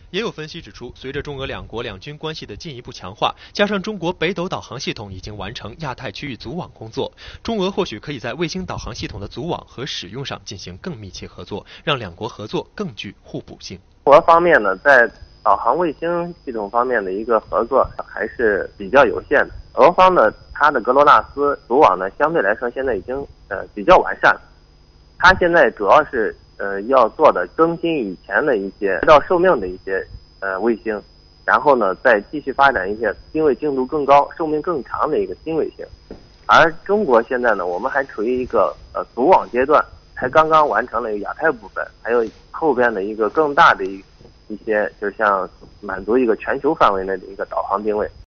也有分析指出，随着中俄两国两军关系的进一步强化，加上中国北斗导航系统已经完成亚太区域组网工作，中俄或许可以在卫星导航系统的组网和使用上进行更密切合作，让两国合作更具互补性。 中国方面呢，在导航卫星系统方面的一个合作还是比较有限的。俄方呢，它的格罗纳斯组网呢，相对来说现在已经比较完善了。它现在主要是要做的更新以前的一些到寿命的一些卫星，然后呢再继续发展一些定位精度更高、寿命更长的一个新卫星。而中国现在呢，我们还处于一个组网阶段，才刚刚完成了一个亚太部分，还有后边的一个更大的一些，就像满足一个全球范围内的一个导航定位。